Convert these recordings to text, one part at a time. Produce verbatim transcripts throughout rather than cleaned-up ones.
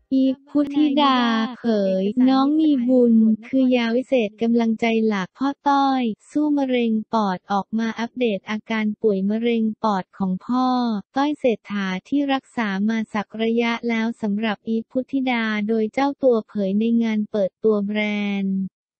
อีฟ พุทธิดา เผย น้องมีบุญ คือยาวิเศษกำลังใจหลักพ่อต้อย สู้มะเร็งปอดออกมาอัปเดตอาการป่วยมะเร็งปอดของพ่อ ต้อยเศรษฐาที่รักษามาสักระยะแล้วสำหรับอีฟ พุทธิดาโดยเจ้าตัวเผยในงานเปิดตัวแบรนด์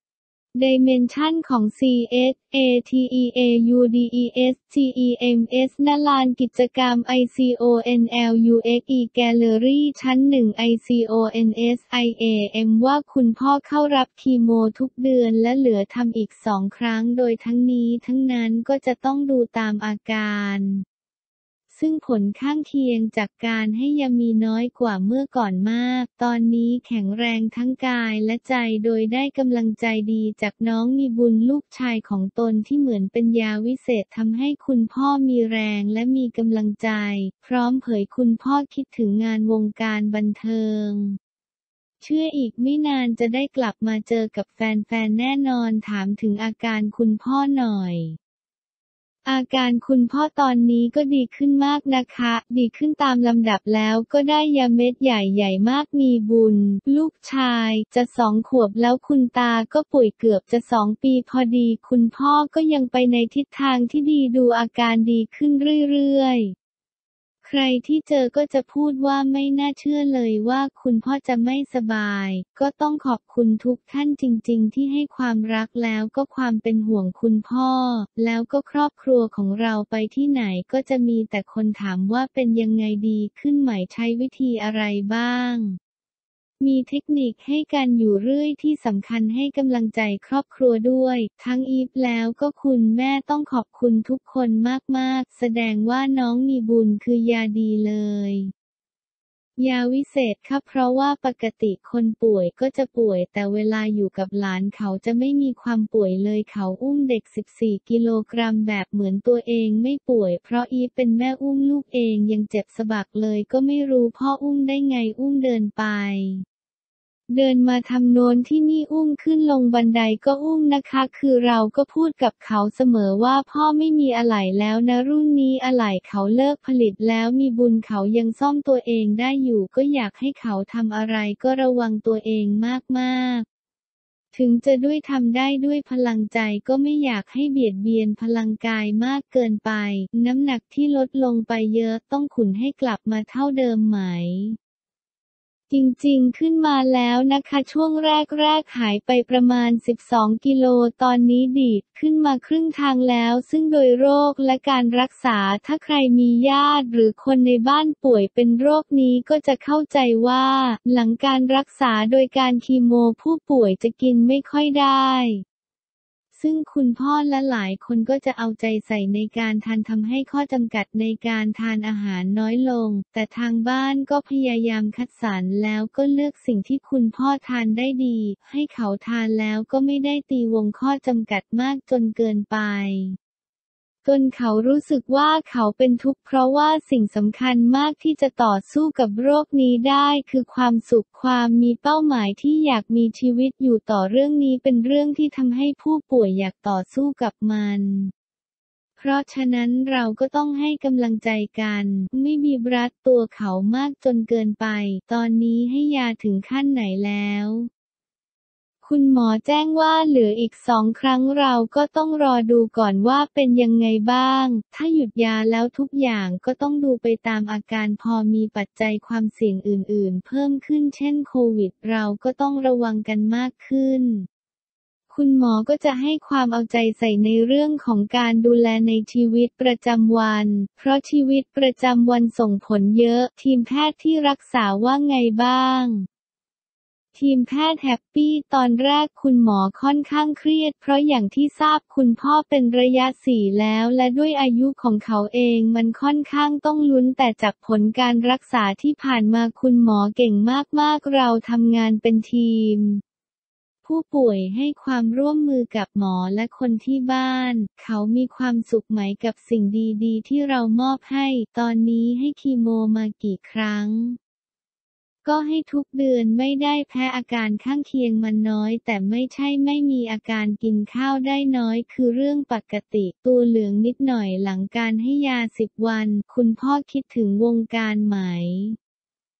Dimension ของ ซี เอส เอ ที อี เอ ยู ดี อี เอส จี อี เอ็ม เอส ณ ลานกิจกรรม ไอ ซี โอ เอ็น แอล ยู เอ็กซ์ อี Gallery ชั้น หนึ่ง ไอ ซี โอ เอ็น เอส ไอ เอ เอ็ม ว่าคุณพ่อเข้ารับคีโมทุกเดือนและเหลือทำอีกสองครั้งโดยทั้งนี้ทั้งนั้นก็จะต้องดูตามอาการซึ่งผลข้างเคียงจากการให้ยามีน้อยกว่าเมื่อก่อนมาก ตอนนี้แข็งแรงทั้งกายและใจโดยได้กำลังใจดีจากน้องมีบุญลูกชายของตนที่เหมือนเป็นยาวิเศษทำให้คุณพ่อมีแรงและมีกำลังใจ พร้อมเผยคุณพ่อคิดถึงงานวงการบันเทิง เชื่ออีกไม่นานจะได้กลับมาเจอกับแฟนๆแน่นอนถามถึงอาการคุณพ่อหน่อยอาการคุณพ่อตอนนี้ก็ดีขึ้นมากนะคะ ดีขึ้นตามลำดับแล้วก็ได้ยาเม็ดใหญ่ๆมากมีบุญ ลูกชายจะสองขวบแล้วคุณตาก็ป่วยเกือบจะสองปีพอดีคุณพ่อก็ยังไปในทิศทางที่ดีดูอาการดีขึ้นเรื่อยๆใครที่เจอก็จะพูดว่าไม่น่าเชื่อเลยว่าคุณพ่อจะไม่สบายก็ต้องขอบคุณทุกท่านจริงๆที่ให้ความรักแล้วก็ความเป็นห่วงคุณพ่อแล้วก็ครอบครัวของเราไปที่ไหนก็จะมีแต่คนถามว่าเป็นยังไงดีขึ้นไหมใช้วิธีอะไรบ้างมีเทคนิคให้กันอยู่เรื่อยที่สำคัญให้กำลังใจครอบครัวด้วยทั้งอีฟแล้วก็คุณแม่ต้องขอบคุณทุกคนมากๆแสดงว่าน้องมีบุญคือยาดีเลยยาวิเศษค่ะเพราะว่าปกติคนป่วยก็จะป่วยแต่เวลาอยู่กับหลานเขาจะไม่มีความป่วยเลยเขาอุ้มเด็กสิบสี่กิโลกรัมแบบเหมือนตัวเองไม่ป่วยเพราะอีฟเป็นแม่อุ้มลูกเองยังเจ็บสะบักเลยก็ไม่รู้พ่ออุ้มได้ไงอุ้มเดินไปเดินมาทำโน้นที่นี่อุ้มขึ้นลงบันไดก็อุ้มนะคะคือเราก็พูดกับเขาเสมอว่าพ่อไม่มีอะไหล่แล้วนะรุ่นนี้อะไหล่เขาเลิกผลิตแล้วมีบุญเขายังซ่อมตัวเองได้อยู่ก็อยากให้เขาทำอะไรก็ระวังตัวเองมากๆถึงจะด้วยทำได้ด้วยพลังใจก็ไม่อยากให้เบียดเบียนพลังกายมากเกินไปน้ำหนักที่ลดลงไปเยอะต้องขุนให้กลับมาเท่าเดิมไหมจริงๆขึ้นมาแล้วนะคะช่วงแรกๆหายไปประมาณสิบสองกิโลตอนนี้ดีดขึ้นมาครึ่งทางแล้วซึ่งโดยโรคและการรักษาถ้าใครมีญาติหรือคนในบ้านป่วยเป็นโรคนี้ก็จะเข้าใจว่าหลังการรักษาโดยการคีโมผู้ป่วยจะกินไม่ค่อยได้ซึ่งคุณพ่อและหลายคนก็จะเอาใจใส่ในการทานทำให้ข้อจำกัดในการทานอาหารน้อยลงแต่ทางบ้านก็พยายามคัดสรรแล้วก็เลือกสิ่งที่คุณพ่อทานได้ดีให้เขาทานแล้วก็ไม่ได้ตีวงข้อจำกัดมากจนเกินไปจนเขารู้สึกว่าเขาเป็นทุกข์เพราะว่าสิ่งสำคัญมากที่จะต่อสู้กับโรคนี้ได้คือความสุขความมีเป้าหมายที่อยากมีชีวิตอยู่ต่อเรื่องนี้เป็นเรื่องที่ทำให้ผู้ป่วยอยากต่อสู้กับมันเพราะฉะนั้นเราก็ต้องให้กำลังใจกันไม่บีบรัดตัวเขามากจนเกินไปตอนนี้ให้ยาถึงขั้นไหนแล้วคุณหมอแจ้งว่าเหลืออีกสองครั้งเราก็ต้องรอดูก่อนว่าเป็นยังไงบ้างถ้าหยุดยาแล้วทุกอย่างก็ต้องดูไปตามอาการพอมีปัจจัยความเสี่ยงอื่นๆเพิ่มขึ้นเช่นโควิดเราก็ต้องระวังกันมากขึ้นคุณหมอก็จะให้ความเอาใจใส่ในเรื่องของการดูแลในชีวิตประจำวันเพราะชีวิตประจำวันส่งผลเยอะทีมแพทย์ที่รักษาว่าไงบ้างทีมแพทย์แฮปปี้ตอนแรกคุณหมอค่อนข้างเครียดเพราะอย่างที่ทราบคุณพ่อเป็นระยะสี่แล้วและด้วยอายุของเขาเองมันค่อนข้างต้องลุ้นแต่จากผลการรักษาที่ผ่านมาคุณหมอเก่งมากๆเราทำงานเป็นทีมผู้ป่วยให้ความร่วมมือกับหมอและคนที่บ้านเขามีความสุขไหมกับสิ่งดีๆที่เรามอบให้ตอนนี้ให้คีโมมากี่ครั้งก็ให้ทุกเดือนไม่ได้แพ้อาการข้างเคียงมันน้อยแต่ไม่ใช่ไม่มีอาการกินข้าวได้น้อยคือเรื่องปกติตัวเหลืองนิดหน่อยหลังการให้ยาสิบวันคุณพ่อคิดถึงวงการไหม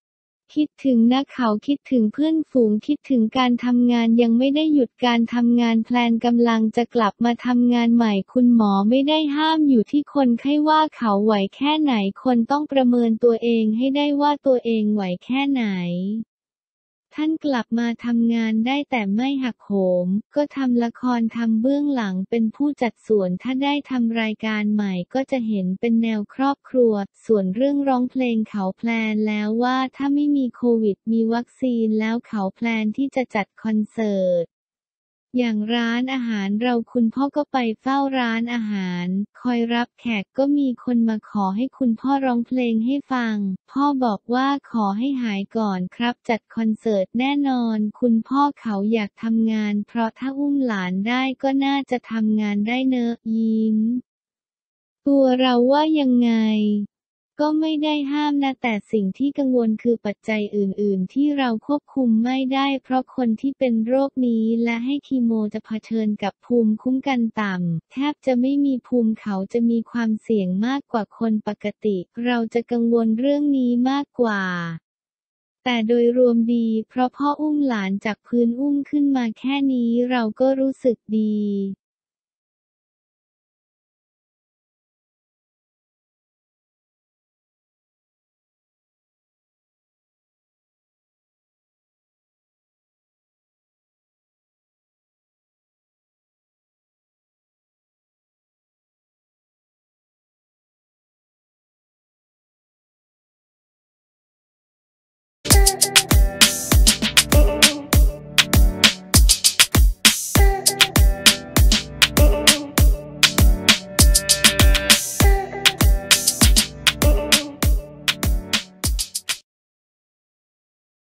คิดถึงนะเขาคิดถึงเพื่อนฝูงคิดถึงการทำงานยังไม่ได้หยุดการทำงานแพลนกำลังจะกลับมาทำงานใหม่คุณหมอไม่ได้ห้ามอยู่ที่คนไข้ว่าเขาไหวแค่ไหนคนต้องประเมินตัวเองให้ได้ว่าตัวเองไหวแค่ไหนท่านกลับมาทำงานได้แต่ไม่หักโหมก็ทำละครทำเบื้องหลังเป็นผู้จัดส่วนถ้าได้ทำรายการใหม่ก็จะเห็นเป็นแนวครอบครัวส่วนเรื่องร้องเพลงเขาแพลนแล้วว่าถ้าไม่มีโควิดมีวัคซีนแล้วเขาแพลนที่จะจัดคอนเสิร์ตอย่างร้านอาหารเราคุณพ่อก็ไปเฝ้าร้านอาหารคอยรับแขกก็มีคนมาขอให้คุณพ่อร้องเพลงให้ฟังพ่อบอกว่าขอให้หายก่อนครับจัดคอนเสิร์ตแน่นอนคุณพ่อเขาอยากทำงานเพราะถ้าอุ้มหลานได้ก็น่าจะทำงานได้เนอะยิ้มตัวเราว่ายังไงก็ไม่ได้ห้ามนะแต่สิ่งที่กังวลคือปัจจัยอื่นๆที่เราควบคุมไม่ได้เพราะคนที่เป็นโรคนี้และให้คีโมจะเผชิญกับภูมิคุ้มกันต่ำแทบจะไม่มีภูมิเขาจะมีความเสี่ยงมากกว่าคนปกติเราจะกังวลเรื่องนี้มากกว่าแต่โดยรวมดีเพราะพ่ออุ้มหลานจากพื้นอุ้มขึ้นมาแค่นี้เราก็รู้สึกดี